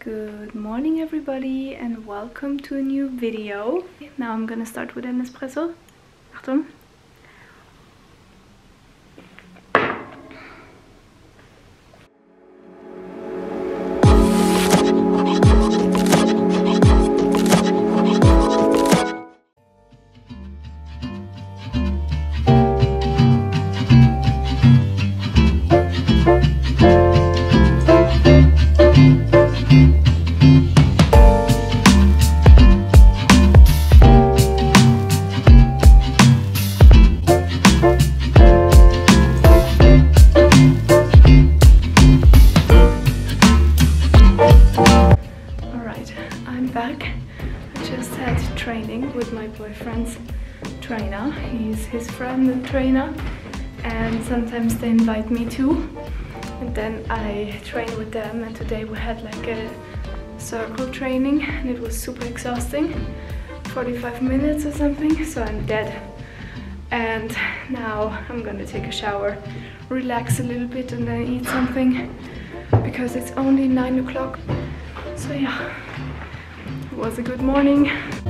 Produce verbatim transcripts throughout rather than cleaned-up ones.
Good morning everybody and welcome to a new video. Now I'm gonna start with an espresso. Achtung. Back. I just had training with my boyfriend's trainer. He's his friend and trainer, and sometimes they invite me too, and then I train with them. And today we had like a circle training and it was super exhausting, forty-five minutes or something, so I'm dead. And now I'm gonna take a shower, relax a little bit, and then eat something because it's only nine o'clock. So yeah, it was a good morning.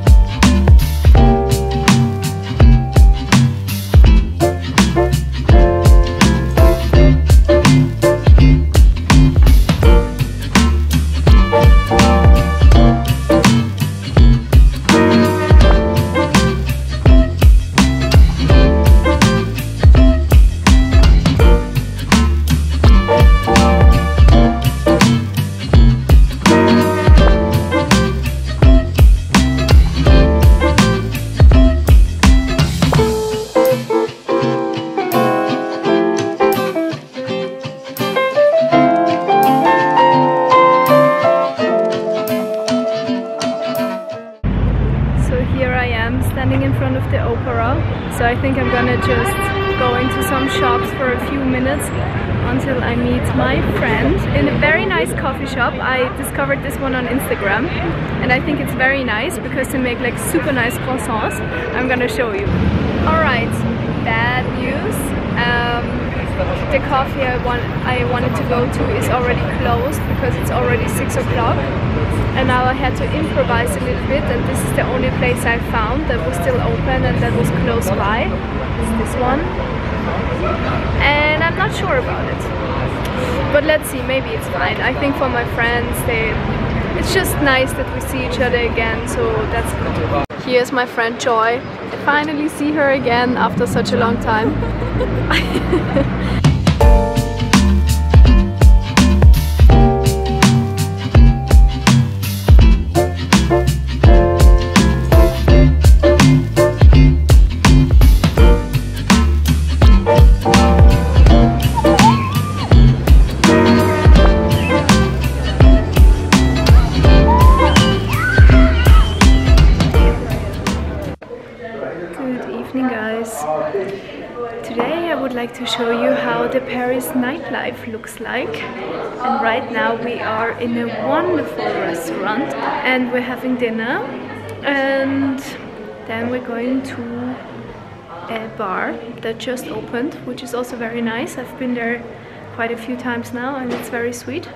Standing in front of the opera, so I think I'm gonna just go into some shops for a few minutes until I meet my friend in a very nice coffee shop. I discovered this one on Instagram and I think it's very nice because they make like super nice croissants. I'm gonna show you. Alright, bad news. Um, the coffee I, want, I wanted to go to is already closed because it's already six o'clock. And now I had to improvise a little bit, and this is the only place I found that was still open and that was close by. It's this one. And I'm not sure about it. But let's see, maybe it's fine. I think for my friends, they, it's just nice that we see each other again, so that's good. Here's my friend Joy. I finally see her again after such a long time. Today I would like to show you how the Paris nightlife looks like, and right now we are in a wonderful restaurant and we're having dinner, and then we're going to a bar that just opened, which is also very nice. I've been there quite a few times now and it's very sweet.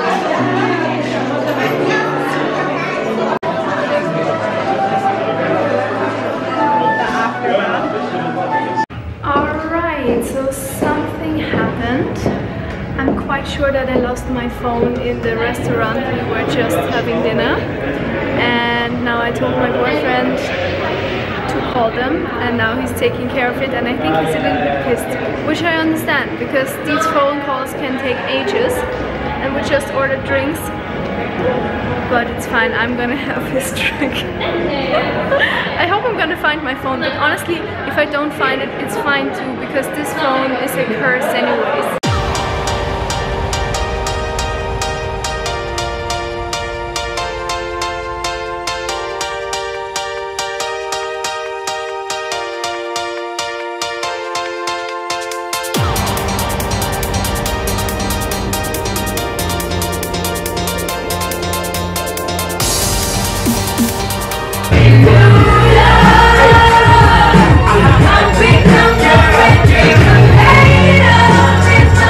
So something happened. I'm quite sure that I lost my phone in the restaurant. We were just having dinner and now I told my boyfriend to call them, and now he's taking care of it, and I think he's a little bit pissed, which I understand because these phone calls can take ages and we just ordered drinks, but it's fine. I'm gonna have his drink. I hope I'm gonna find my phone, but honestly, if I don't find it, it's fine too, because this phone is a curse anyways. Become your dream, hey,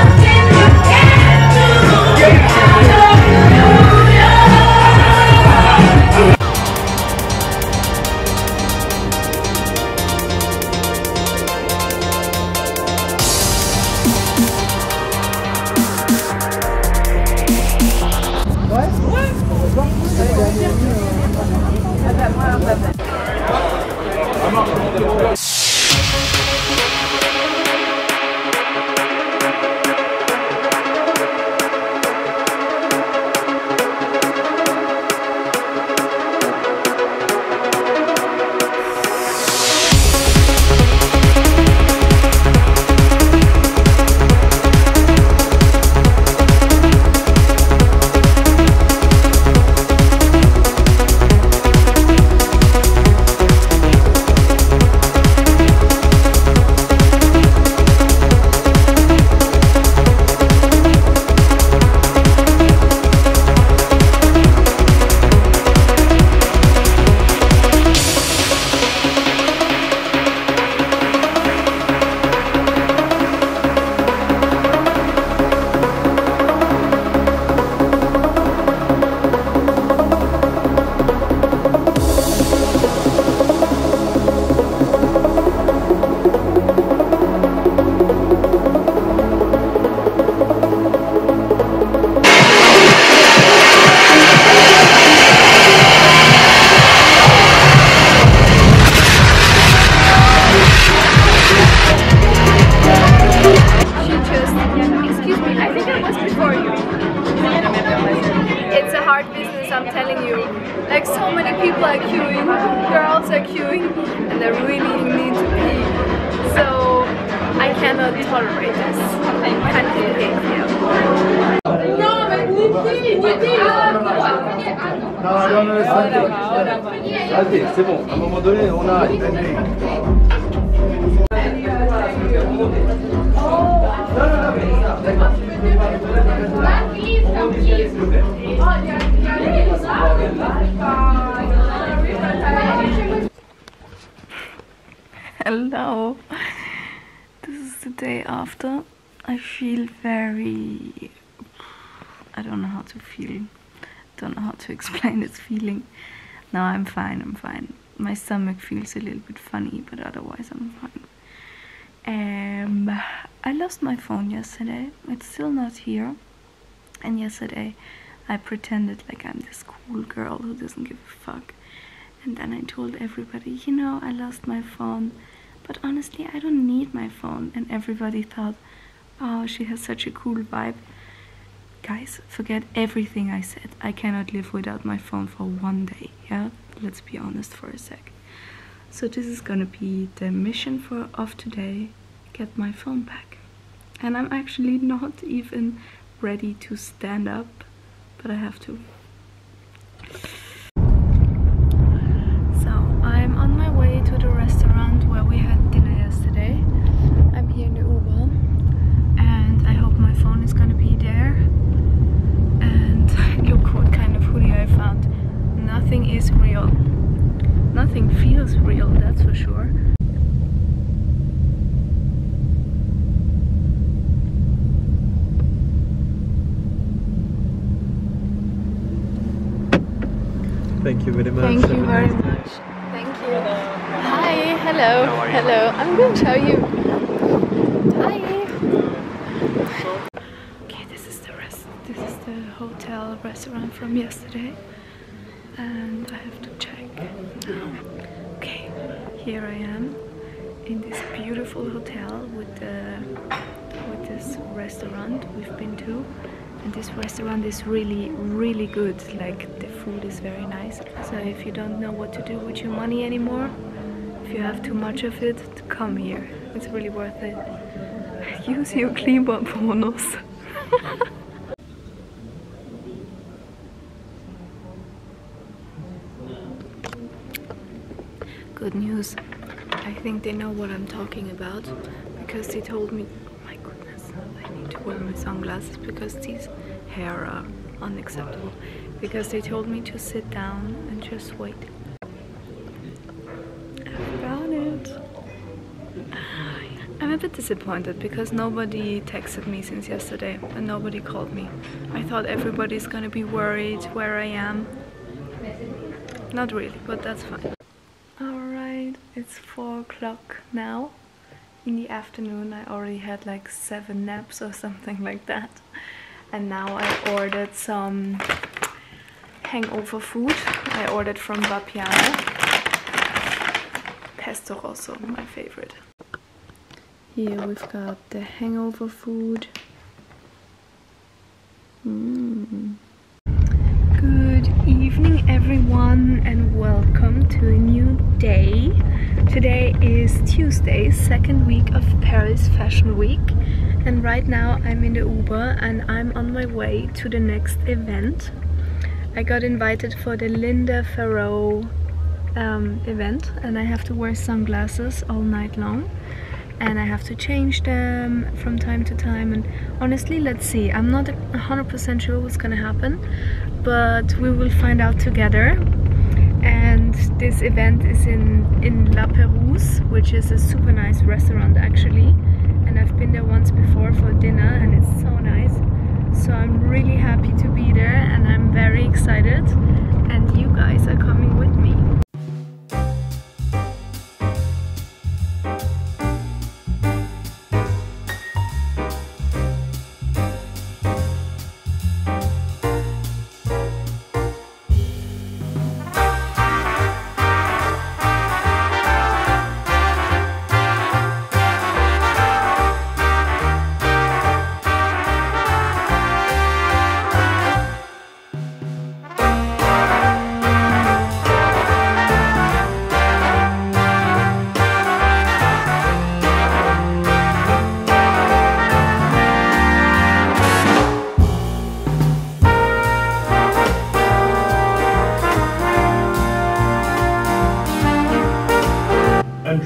hard business, I'm telling you. Like so many people are queuing, girls are queuing, and they really need to pee. So I cannot tolerate this kind of behavior. C'est bon, à un moment donné, on a Hello, this is the day after. I feel very, I don't know how to feel, don't know how to explain this feeling. No, I'm fine, I'm fine. My stomach feels a little bit funny, but otherwise I'm fine. Um, I lost my phone yesterday, it's still not here. And yesterday I pretended like I'm this cool girl who doesn't give a fuck. And then I told everybody, you know, I lost my phone. But honestly, I don't need my phone. And everybody thought, oh, she has such a cool vibe. Guys, forget everything I said. I cannot live without my phone for one day, yeah? Let's be honest for a sec. So this is gonna be the mission for of today. Get my phone back. And I'm actually not even ready to stand up, but I have to. So I'm on my way to the restaurant where we had dinner yesterday. I'm here in the Uber and I hope my phone is gonna be there. And look what kind of hoodie I found. Nothing is real. Nothing feels real, that's for sure. Thank you very much. Thank you very much. Thank you. Hi, hello, hello. I'm going to show you. Hi. Okay, this is the rest. This is the hotel restaurant from yesterday, and I have to check now. Okay, here I am in this beautiful hotel with the with this restaurant we've been to. And this restaurant is really, really good. Like, the food is very nice. So if you don't know what to do with your money anymore, if you have too much of it, come here. It's really worth it. Use your Klimabonus. Good news. I think they know what I'm talking about because they told me. I need to wear my sunglasses because these hair are unacceptable. Because they told me to sit down and just wait. I got it. I'm a bit disappointed because nobody texted me since yesterday and nobody called me. I thought everybody's gonna be worried where I am. Not really, but that's fine. Alright, it's four o'clock now. In the afternoon I already had like seven naps or something like that. And now I ordered some hangover food. I ordered from Vapiano. Pesto Rosso, my favorite. Here we've got the hangover food. Mm. Good evening everyone and welcome to a new day. Today is Tuesday, second week of Paris Fashion Week, and right now I'm in the Uber and I'm on my way to the next event. I got invited for the Linda Farrow um, event and I have to wear sunglasses all night long and I have to change them from time to time, and honestly, let's see. I'm not one hundred percent sure what's gonna happen, but we will find out together. And this event is in, in La Perouse, which is a super nice restaurant actually. And I've been there once before for dinner and it's so nice. So I'm really happy to be there and I'm very excited. And you guys are coming with me.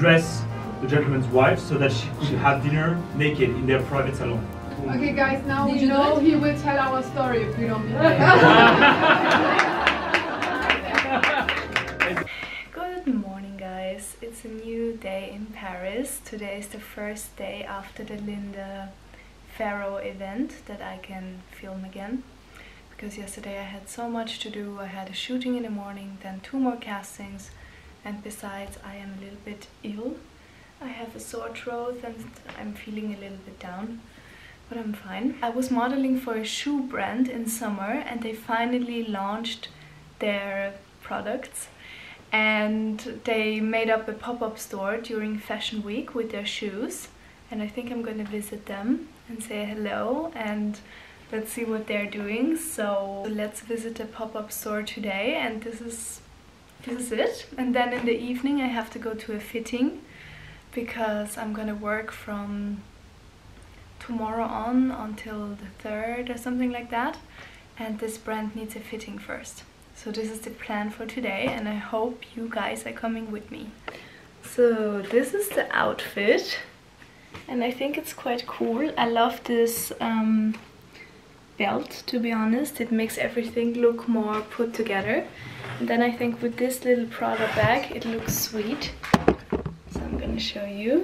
dress the gentleman's wife so that she could have dinner naked in their private salon. Okay guys, now we know he will tell our story if we don't behave. Good morning guys, it's a new day in Paris. Today is the first day after the Linde Faro event that I can film again. Because yesterday I had so much to do. I had a shooting in the morning, then two more castings, and besides I am a little bit ill. I have a sore throat and I'm feeling a little bit down. But I'm fine. I was modeling for a shoe brand in summer and they finally launched their products and they made up a pop-up store during Fashion Week with their shoes, and I think I'm gonna visit them and say hello and let's see what they're doing. So let's visit the pop-up store today, and this is this is it. And then in the evening I have to go to a fitting because I'm gonna work from tomorrow on until the third or something like that, and this brand needs a fitting first. So this is the plan for today and I hope you guys are coming with me. So this is the outfit and I think it's quite cool. I love this um, belt, to be honest. It makes everything look more put together, and then I think with this little Prada bag it looks sweet. So I'm gonna show you.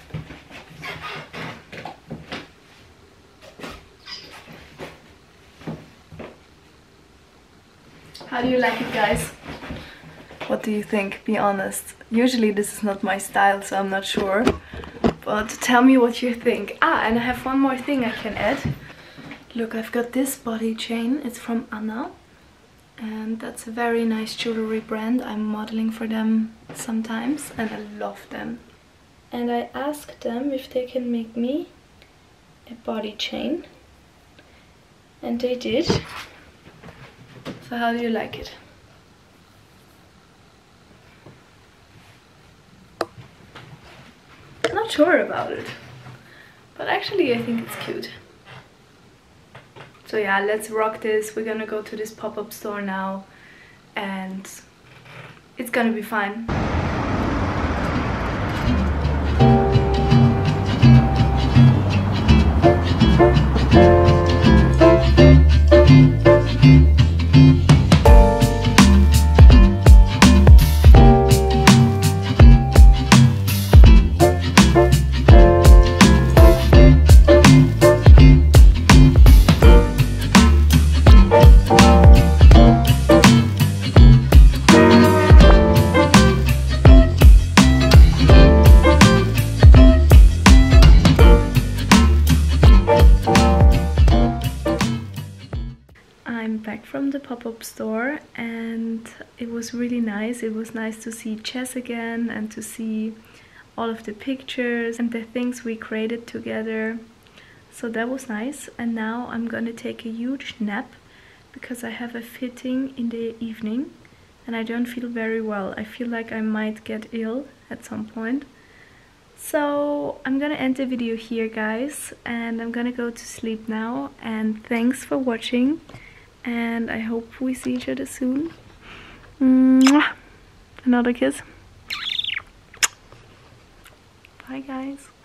How do you like it, guys? What do you think? Be honest. Usually this is not my style, so I'm not sure. But tell me what you think. Ah, and I have one more thing I can add. Look, I've got this body chain. It's from Anna. And that's a very nice jewelry brand. I'm modeling for them sometimes and I love them. And I asked them if they can make me a body chain. And they did. So how do you like it? Not sure about it, but actually I think it's cute. So yeah, let's rock this. We're gonna go to this pop-up store now and it's gonna be fine. I'm back from the pop-up store and it was really nice. It was nice to see Jess again and to see all of the pictures and the things we created together. So that was nice, and now I'm gonna take a huge nap because I have a fitting in the evening and I don't feel very well. I feel like I might get ill at some point. So I'm gonna end the video here, guys, and I'm gonna go to sleep now, and thanks for watching. And I hope we see each other soon. Mwah! Another kiss. Bye, guys.